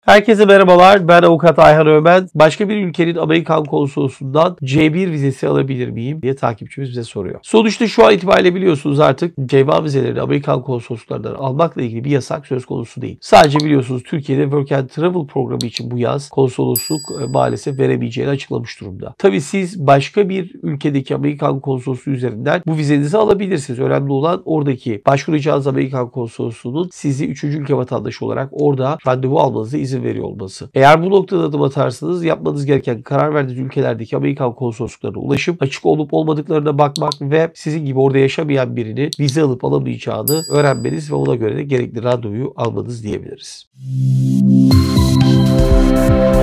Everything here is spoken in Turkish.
Herkese merhabalar. Ben avukat Ayhan Ömen. Başka bir ülkenin Amerikan konsolosundan C1 vizesi alabilir miyim diye takipçimiz bize soruyor. Sonuçta şu an itibariyle biliyorsunuz artık C1 vizelerini Amerikan konsolosluklarından almakla ilgili bir yasak söz konusu değil. Sadece biliyorsunuz Türkiye'de Work and Travel programı için bu yaz konsolosluk maalesef veremeyeceğini açıklamış durumda. Tabii siz başka bir ülkedeki Amerikan konsolosluğu üzerinden bu vizenizi alabilirsiniz. Önemli olan oradaki başvuracağınız Amerikan konsolosluğunun sizi 3. ülke vatandaşı olarak orada randevu almanıza izin veriyor olması. Eğer bu noktada adım atarsanız yapmanız gereken karar verdiğiniz ülkelerdeki Amerikan konsolosluklarına ulaşıp açık olup olmadıklarına bakmak ve sizin gibi orada yaşamayan birini vize alıp alamayacağını öğrenmeniz ve ona göre de gerekli randevuyu almanız diyebiliriz.